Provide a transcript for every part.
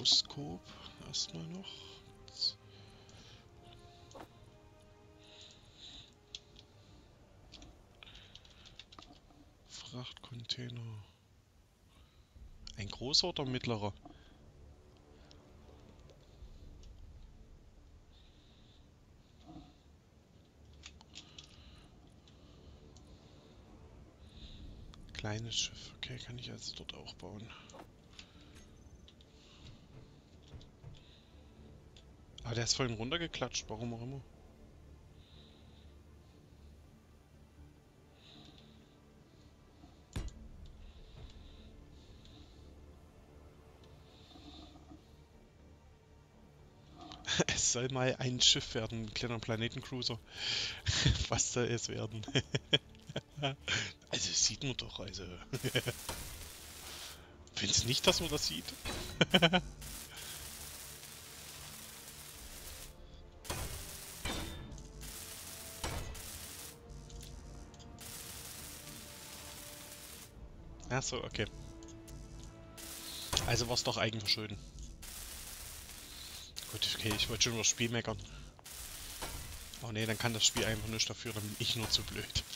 Gyroskop erstmal noch. Frachtcontainer. Ein großer oder mittlerer? Kleines Schiff. Okay, kann ich also dort auch bauen. Ah, der ist vorhin runtergeklatscht, warum auch immer. Es soll mal ein Schiff werden, ein kleiner Planetencruiser. Was soll es werden? Also das sieht man doch, also. Findest du nicht, dass man das sieht? Ach so, okay. Also war es doch Eigenverschulden. Gut, okay, ich wollte schon über das Spiel meckern. Oh ne, dann kann das Spiel einfach nicht dafür, dann bin ich nur zu blöd.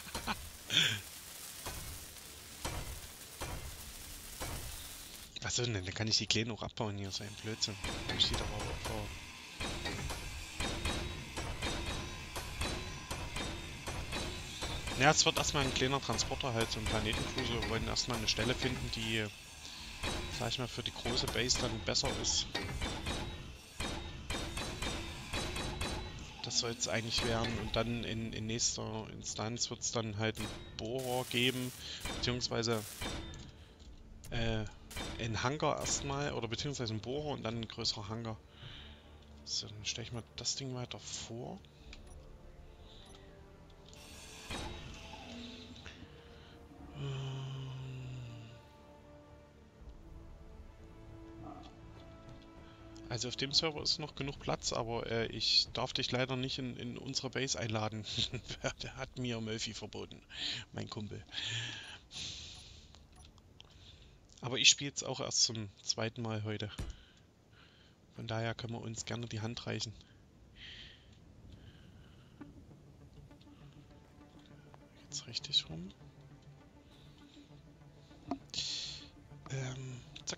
Achso, ne, dann kann ich die Kleinen auch abbauen hier, so ein Blödsinn. Ich die doch aber abbauen. Ja, es wird erstmal ein kleiner Transporter halt, so ein Planetencruiser. Wir wollen erstmal eine Stelle finden, die, sag ich mal, für die große Base dann besser ist. Das soll es eigentlich werden. Und dann in nächster Instanz wird es dann halt einen Bohrer geben, beziehungsweise einen Hangar erstmal, oder beziehungsweise einen Bohrer und dann ein größerer Hangar. So, dann stelle ich mal das Ding weiter vor. Also auf dem Server ist noch genug Platz, aber ich darf dich leider nicht in unsere Base einladen. Der hat mir Murphy verboten, mein Kumpel. Aber ich spiele jetzt auch erst zum zweiten Mal heute. Von daher können wir uns gerne die Hand reichen. Jetzt richtig rum. Zack.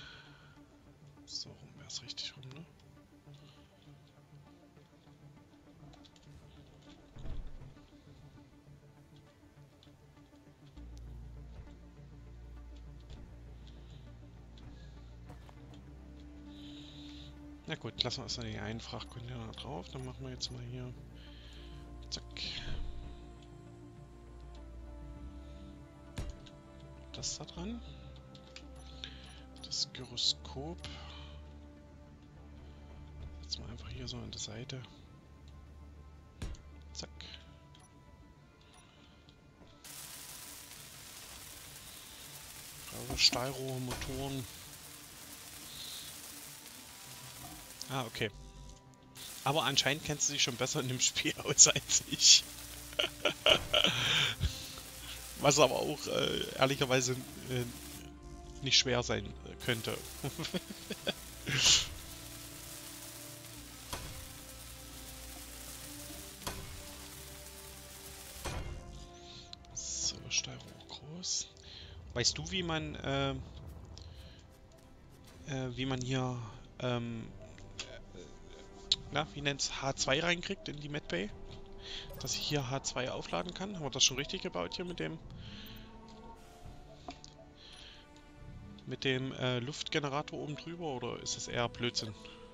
So rum wäre es richtig rum, ne? Na gut, lassen wir erstmal den einen Frachtcontainer drauf. Dann machen wir jetzt mal hier. Zack. Das da dran. Das Gyroskop. Jetzt mal einfach hier so an der Seite. Zack. Brauche Stahlrohrmotoren. Ah, okay. Aber anscheinend kennst du dich schon besser in dem Spiel aus als ich. Was aber auch ehrlicherweise nicht schwer sein könnte. So, Stahlrohr groß. Weißt du, wie man hier, na, wie nennt's, H2 reinkriegt in die Medbay? Dass ich hier H2 aufladen kann? Haben wir das schon richtig gebaut hier mit dem Luftgenerator oben drüber oder ist das eher Blödsinn?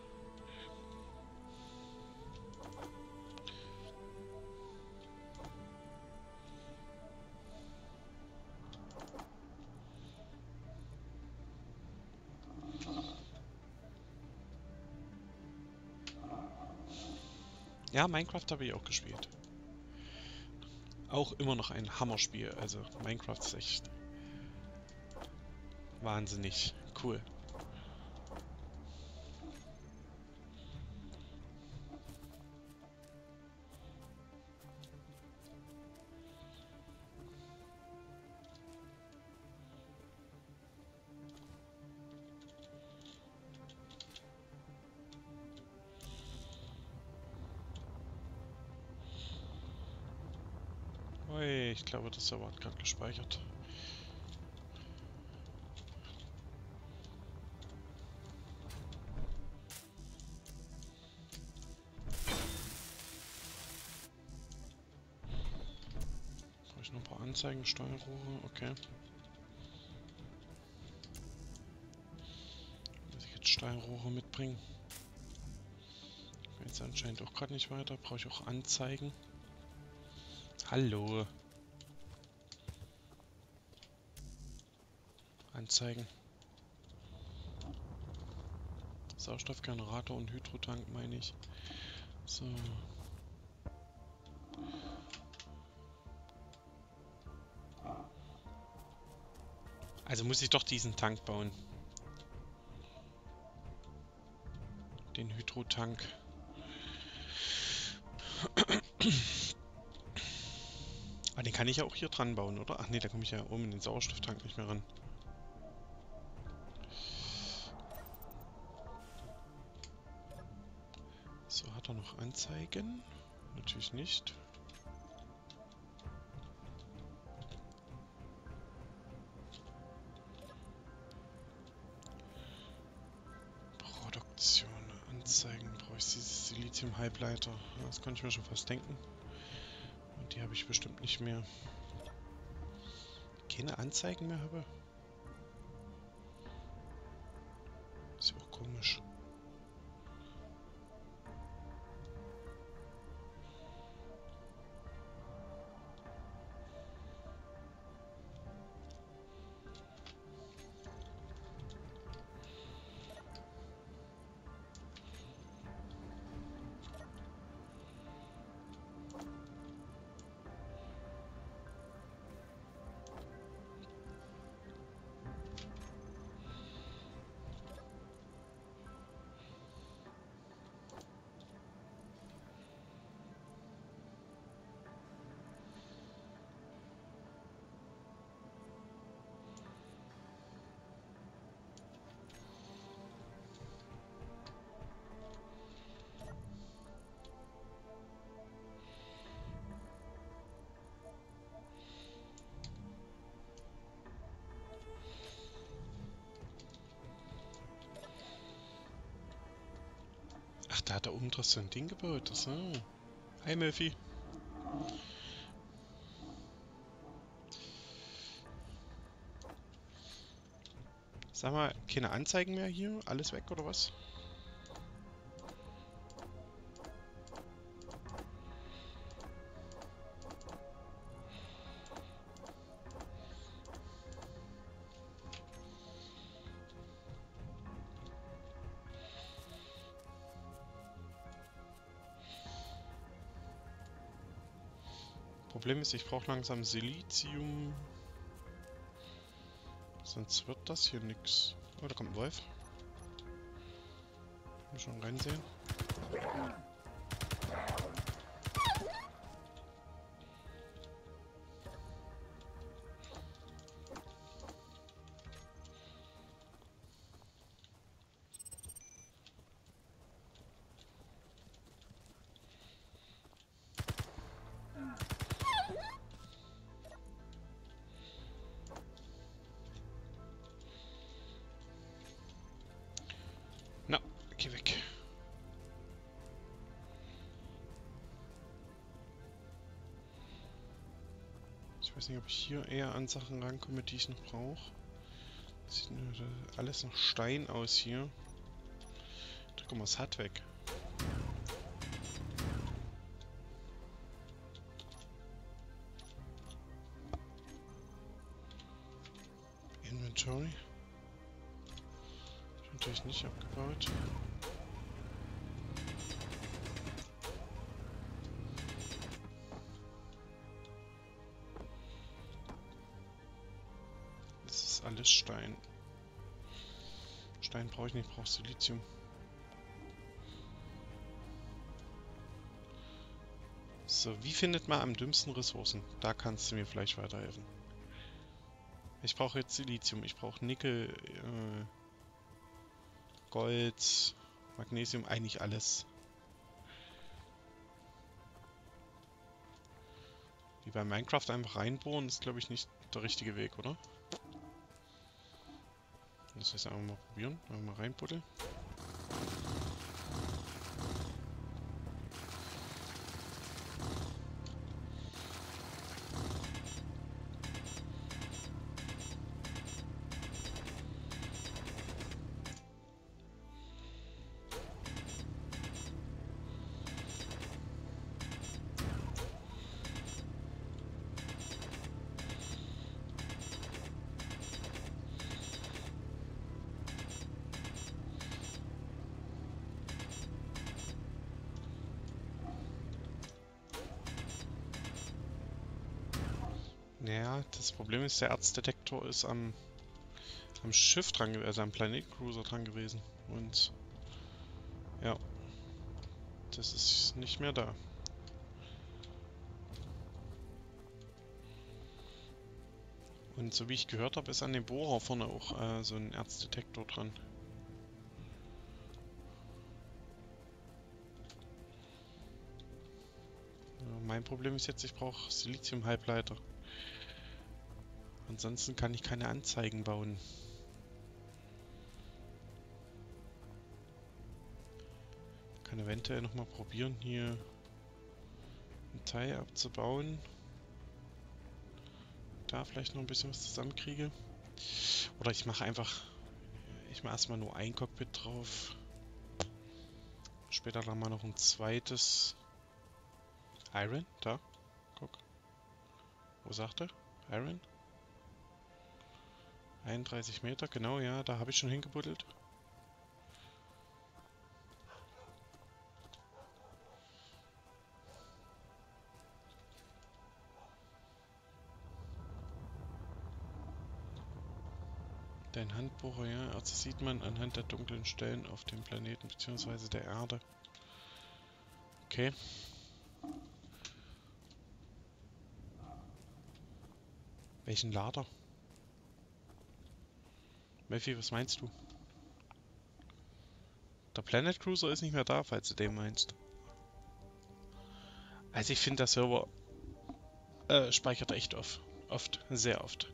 Ja, Minecraft habe ich auch gespielt. Auch immer noch ein Hammerspiel. Also Minecraft ist echt wahnsinnig cool. Ui, ich glaube, das Server hat gerade gespeichert. Brauche ich noch ein paar Anzeigen, Steuerrohre, okay. Muss ich jetzt Steuerrohre mitbringen? Jetzt anscheinend auch gerade nicht weiter. Brauche ich auch Anzeigen? Hallo. Anzeigen. Sauerstoffgenerator und Hydrotank meine ich. So. Also muss ich doch diesen Tank bauen. Den Hydrotank. Ah, den kann ich ja auch hier dran bauen, oder? Ach nee, da komme ich ja oben in den Sauerstofftank nicht mehr ran. So, hat er noch Anzeigen? Natürlich nicht. Produktion, Anzeigen, brauche ich dieses Silizium-Halbleiter. Ja, das konnte ich mir schon fast denken. Und die habe ich bestimmt nicht mehr. Keine Anzeigen mehr habe? Ist ja auch komisch. Ach, da hat er oben drauf so ein Ding gebaut. So. Hi, Murphy. Sag mal, keine Anzeigen mehr hier? Alles weg, oder was? Problem ist, ich brauche langsam Silizium. Sonst wird das hier nix. Oh, da kommt ein Wolf. Mal schon reinsehen. Na, geh weg. Ich weiß nicht, ob ich hier eher an Sachen rankomme, die ich noch brauche. Sieht alles nach Stein aus hier. Drück mal das Hut weg. Inventory. Ich natürlich nicht abgebaut. Das ist alles Stein. Stein brauche ich nicht, ich brauche Silizium. So, wie findet man am dümmsten Ressourcen? Da kannst du mir vielleicht weiterhelfen. Ich brauche jetzt Silizium, ich brauche Nickel, Gold, Magnesium, eigentlich alles. Wie bei Minecraft einfach reinbohren ist, glaube ich, nicht der richtige Weg, oder? Das heißt, einfach mal probieren. Einfach mal reinbuddeln. Naja, das Problem ist, der Erzdetektor ist am Schiff dran, also am Planet Cruiser dran gewesen. Und ja, das ist nicht mehr da. Und so wie ich gehört habe, ist an dem Bohrer vorne auch so ein Erzdetektor dran. Ja, mein Problem ist jetzt, ich brauche Silizium-Halbleiter. Ansonsten kann ich keine Anzeigen bauen. Ich kann eventuell nochmal probieren, hier ein Teil abzubauen. Da vielleicht noch ein bisschen was zusammenkriege. Oder ich mache erstmal nur ein Cockpit drauf. Später dann mal noch ein zweites. Iron, da, guck. Wo sagt er? Iron? 31 Meter, genau, ja, da habe ich schon hingebuddelt. Dein Handbohrer, ja, also sieht man anhand der dunklen Stellen auf dem Planeten bzw. der Erde. Okay. Welchen Lader? Melfi, was meinst du? Der Planet Cruiser ist nicht mehr da, falls du den meinst. Also ich finde, der Server speichert echt oft, sehr oft.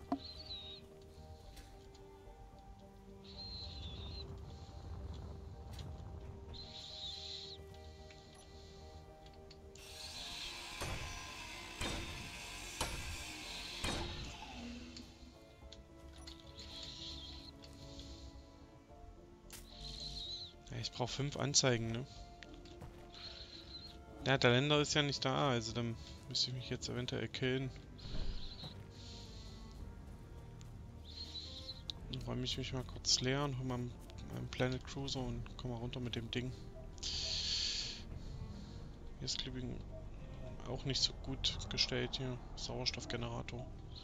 Ja, ich brauche 5 Anzeigen, ne? Ja, der Länder ist ja nicht da, also dann müsste ich mich jetzt eventuell killen. Dann räume ich mich mal kurz leer und hole mal meinen Planet Cruiser und komme mal runter mit dem Ding. Hier ist glaube ich auch nicht so gut gestellt hier. Sauerstoffgenerator.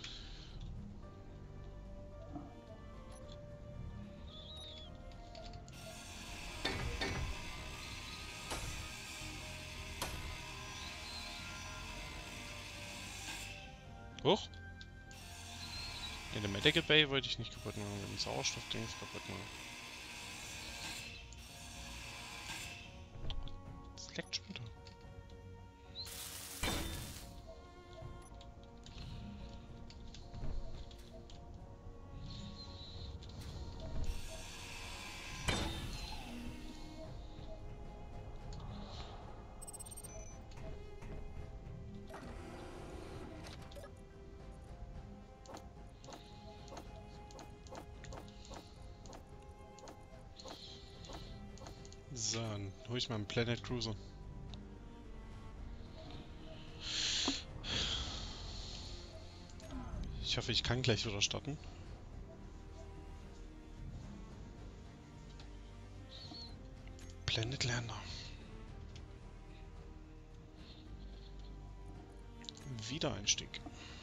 Hoch! In der Medical Bay wollte ich nicht kaputt machen, mit dem Sauerstoffding ist kaputt machen. Das leckt schon wieder. So, dann hole ich mal einen Planet Cruiser. Ich hoffe, ich kann gleich wieder starten. Planet Lander. Wiedereinstieg.